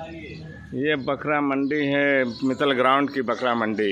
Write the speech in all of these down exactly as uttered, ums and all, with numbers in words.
ये बकरा मंडी है, मित्तल ग्राउंड की बकरा मंडी।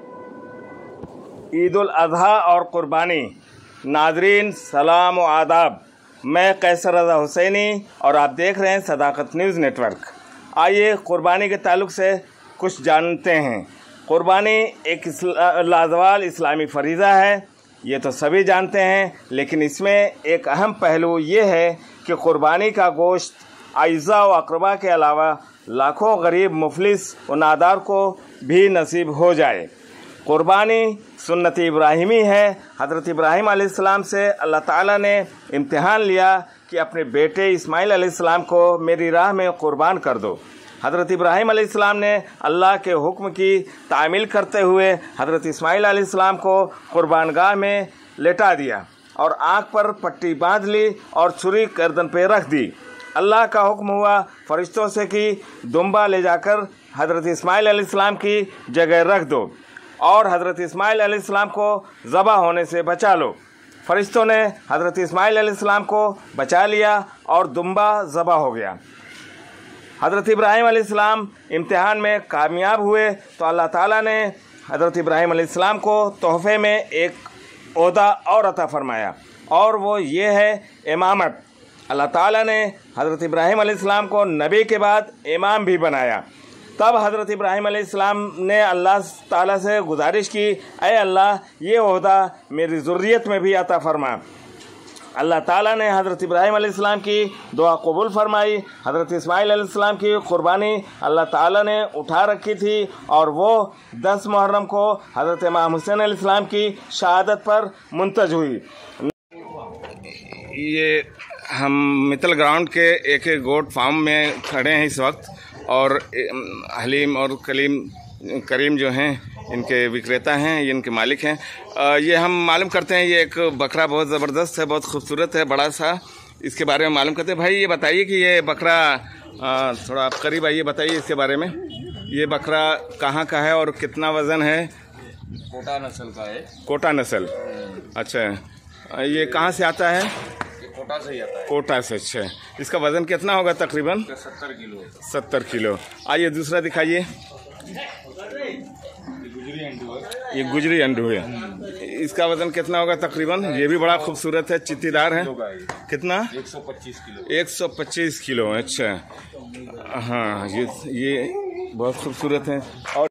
ईद उल अजहा और कुर्बानी। नाजरीन सलाम व आदाब, मैं कैसर रज़ा हुसैनी और आप देख रहे हैं सदाकत न्यूज़ नेटवर्क। आइए कुर्बानी के ताल्लुक़ से कुछ जानते हैं। कुर्बानी एक इसला, लाजवाल इस्लामी फरीज़ा है, ये तो सभी जानते हैं, लेकिन इसमें एक अहम पहलू ये है कि कुर्बानी का गोश्त आइज़ा व अक़रबा के अलावा लाखों गरीब, मुफलिस व नादार को भी नसीब हो जाए। कुर्बानी सुन्नत इब्राहिमी है। हज़रत इब्राहीम अलैहिस्सलाम से अल्लाह ताला ने इम्तिहान लिया कि अपने बेटे इस्माइल अलैहिस्सलाम को मेरी राह में कुर्बान कर दो। हज़रत इब्राहीम अलैहिस्सलाम ने अल्लाह के हुक्म की तामील करते हुए हज़रत इस्माइल अलैहिस्सलाम को कुर्बानगाह में लेटा दिया और आँख पर पट्टी बांध ली और छुरी गर्दन पे रख दी। अल्लाह का हुक्म हुआ फरिश्तों से कि दुम्बा ले जाकर हज़रत इस्माइल अलैहिस्सलाम की जगह रख दो और हज़रत इस्माइल अलैहिस्सलाम को ज़बह होने से बचा लो। फरिश्तों ने हज़रत इस्माइल अलैहिस्सलाम को बचा लिया और दुम्बा ज़बह हो गया। हज़रत इब्राहीम अलैहिस्सलाम इम्तिहान में कामयाब हुए तो अल्लाह ताला ने हज़रत इब्राहीम अलैहिस्सलाम को तोहफ़े में एक ओहदा और अता फरमाया और वो ये है इमामत। अल्लाह ताला ने हज़रत इब्राहीम अलैहिस्सलाम को नबी के बाद इमाम भी बनाया। तब हज़रत इब्राहीम अलैहिस्सलाम ने अल्लाह ताला से गुजारिश की, ऐ अल्लाह ये ओहदा मेरी ज़ुर्रियत में भी अता फरमा। अल्लाह ताला ने हज़रत इब्राहीम अलैहिस्सलाम की दुआ कबूल फरमाई। हज़रत इस्माइल अलैहिस्सलाम की कुर्बानी अल्लाह ताला ने उठा रखी थी और वो दस मुहर्रम को हज़रत इमाम हुसैन अलैहिस्सलाम की शहादत पर मुंतज हुई। ये हम मित्तल ग्राउंड के एक एक गोट फार्म में खड़े हैं इस वक्त और हलीम और कलीम करीम जो हैं इनके विक्रेता हैं, ये इनके मालिक हैं। ये हम मालूम करते हैं, ये एक बकरा बहुत ज़बरदस्त है, बहुत खूबसूरत है, बड़ा सा। इसके बारे में मालूम करते हैं। भाई ये बताइए कि ये बकरा आ, थोड़ा आप करीब आइए, बताइए इसके बारे में। ये बकरा कहाँ का है और कितना वज़न है? कोटा नस्ल का है। कोटा नस्ल, अच्छा। ये कहाँ से आता है? कोटा से ही आता है। कोटा से, अच्छा। इसका वज़न कितना होगा तकरीबन? सत्तर किलो। सत्तर किलो। आइए दूसरा दिखाइए। ये गुजरी अंडू है, इसका वज़न कितना होगा तकरीबन? ये भी बड़ा खूबसूरत है, चित्तीदार है। कितना? एक सौ पच्चीस किलो। एक सौ पच्चीस किलो, अच्छा। हाँ, ये ये बहुत खूबसूरत है। और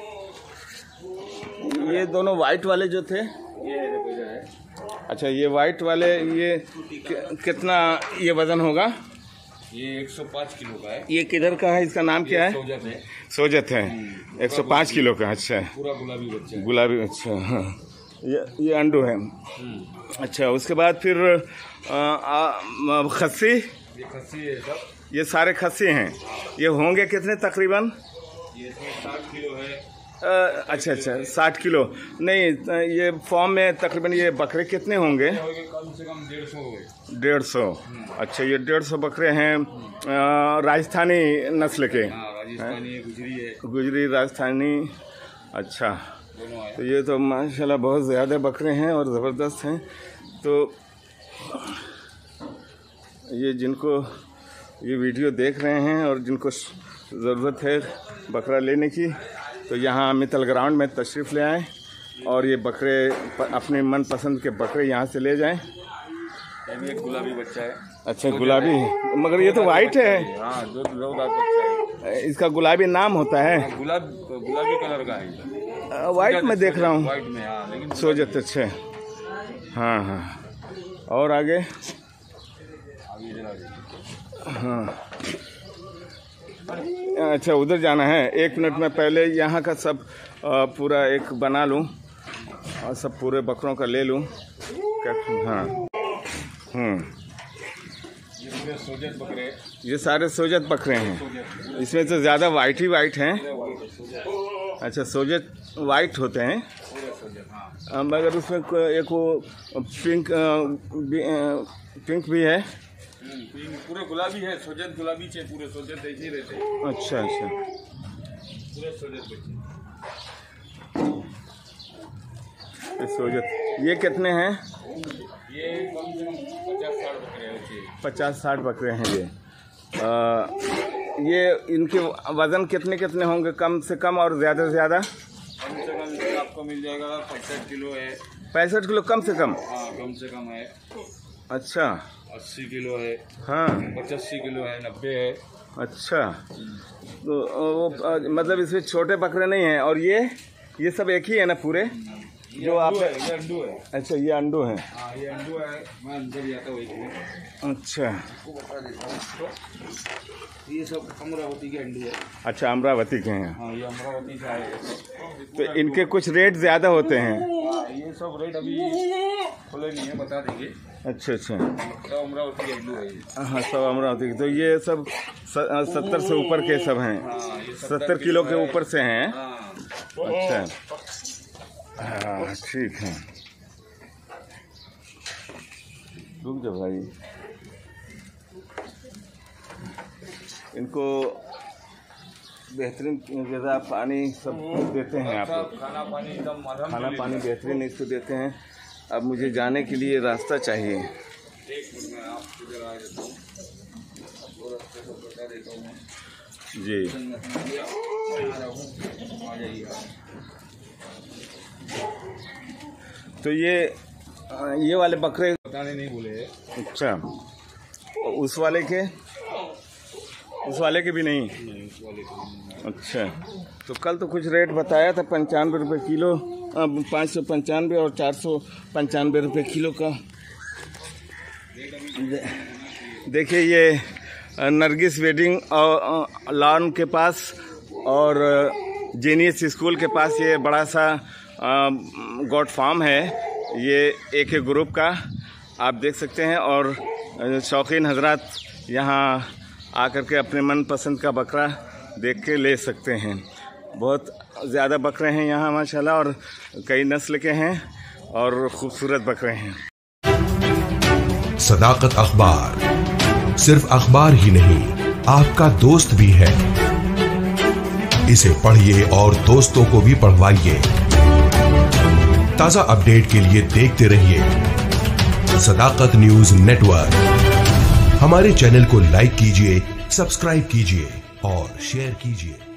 ये दोनों वाइट वाले जो थे, अच्छा ये वाइट वाले, ये कि, कितना ये वज़न होगा? ये एक सौ पाँच किलो का है। ये किधर का है? इसका नाम क्या है? सोजत है। सोजत है, एक सौ पाँच किलो का, अच्छा। पूरा गुलाबी बच्चा। गुलाबी, अच्छा। हाँ, ये ये अंडू है, अच्छा। उसके बाद फिर आ, आ, खस्सी। ये खस्सी है सब। ये सारे खस्सी हैं। ये होंगे कितने तकरीबन? ये साठ किलो है। आ, अच्छा अच्छा, साठ किलो नहीं, ये फॉर्म में तकरीबन ये बकरे कितने होंगे? कम से कम डेढ़ सौ। डेढ़ सौ, अच्छा। ये डेढ़ सौ बकरे हैं, आ, राजस्थानी नस्ल के। राजस्थानी गुजरी है। गुजरी राजस्थानी, अच्छा। तो ये तो माशाल्लाह बहुत ज़्यादा बकरे हैं और ज़बरदस्त हैं। तो ये जिनको ये वीडियो देख रहे हैं और जिनको ज़रूरत है बकरा लेने की, तो यहाँ मित्तल ग्राउंड में तशरीफ़ ले आएँ और ये बकरे अपने मनपसंद के बकरे यहाँ से ले जाएं। ये भी एक गुलाबी बच्चा है। अच्छा, गुलाबी, मगर ये तो वाइट है। हाँ, दो दो दांत बच्चा है। इसका गुलाबी नाम होता है? गुलाब गुलाबी कलर का है। वाइट में देख रहा हूँ। वाइट में, हाँ, लेकिन सोजत, अच्छा। हाँ हाँ, और आगे? हाँ, अच्छा, उधर जाना है। एक मिनट में पहले यहाँ का सब आ, पूरा एक बना लूँ और सब पूरे बकरों का ले लूँ। हाँ, हम्म, ये सोजत बकरे, ये सारे सोजत बकरे हैं। इसमें तो ज़्यादा वाइट ही वाइट हैं। अच्छा, सोजत वाइट होते हैं, मगर उसमें एक वो पिंक पिंक भी है। पूरे गुलाबी है, सोजत गुलाबी से पूरे सोजत ऐसे ही रहते हैं। अच्छा अच्छा, पूरे सोजत बच्चे। ये सोजत, ये कितने हैं? ये कम से कम पचास साठ बकरे हैं। पचास साठ बकरे हैं ये। आ, ये इनके वजन कितने कितने होंगे, कम से कम और ज़्यादा से ज़्यादा? कम से कम आपको मिल जाएगा पैंसठ किलो है। पैंसठ किलो कम से कम? हाँ, कम से कम है। अच्छा। अस्सी किलो है। हाँ। पचासी किलो है, नब्बे है। अच्छा, तो वो मतलब इसमें छोटे बकरे नहीं हैं। और ये ये सब एक ही है ना पूरे जो आप? ये अंडू है। अच्छा, ये अंडू है। हाँ, ये अंडू है। मैं अंदर ही आता हूँ। अच्छा, आपको बता देता हूँ, ये सब अमरावती के अंडू है। अच्छा, अमरावती के हैं। हाँ, ये अमरावती का है। तो इनके कुछ रेट ज़्यादा होते हैं? हाँ, ये सब रेट अभी खुले नहीं है, बता देंगे। अच्छा अच्छा, सब अमरावती के अंडू है। हाँ, सब अमरावती के। तो ये सब सत्तर से ऊपर के सब हैं? हाँ, ये सत्तर किलो के ऊपर से हैं। हाँ। अच्छा, हाँ, ठीक है। रुक जाओ भाई, इनको बेहतरीन ग़िज़ा पानी सब देते हैं आप लोग? खाना पानी एकदम खाना पानी बेहतरीन इसको देते हैं। अब मुझे जाने के लिए रास्ता चाहिए। एक मिनट में आपको जरा देता हूँ, आपको रास्ते को बता देता हूँ मैं। जी, आ रहा हूँ, आ जाइए। तो ये ये वाले बकरे बताने नहीं बोले। अच्छा, उस वाले के उस वाले के भी नहीं? नहीं, उस वाले को नहीं। अच्छा, तो कल तो कुछ रेट बताया था, पंचानवे रुपये किलो, अब पाँच सौ पंचानवे और चार सौ पंचानवे रुपये किलो का। देखिए, ये नरगिस वेडिंग और लॉन के पास और जीनियस स्कूल के पास ये बड़ा सा गोट फार्म है, ये एक एक ग्रुप का आप देख सकते हैं। और शौकीन हजरात यहाँ आकर के अपने मनपसंद का बकरा देख के ले सकते हैं। बहुत ज़्यादा बकरे हैं यहाँ माशाल्लाह, और कई नस्ल के हैं और खूबसूरत बकरे हैं। सदाकत अखबार सिर्फ अखबार ही नहीं, आपका दोस्त भी है। इसे पढ़िए और दोस्तों को भी पढ़वाइए। ताज़ा अपडेट के लिए देखते रहिए सदाकत न्यूज नेटवर्क। हमारे चैनल को लाइक कीजिए, सब्सक्राइब कीजिए और शेयर कीजिए।